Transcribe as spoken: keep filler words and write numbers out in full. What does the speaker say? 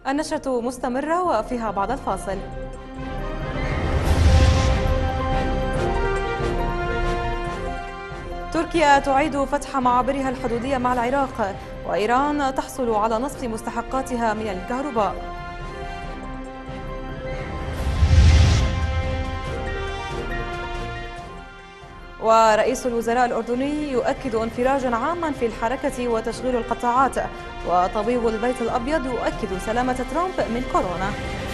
النشرة مستمرة وفيها بعد الفاصل. تركيا تعيد فتح معابرها الحدودية مع العراق، وإيران تحصل على نصف مستحقاتها من الكهرباء. ورئيس الوزراء الأردني يؤكد انفراجا عاما في الحركة وتشغيل القطاعات، وطبيب البيت الأبيض يؤكد سلامة ترامب من كورونا.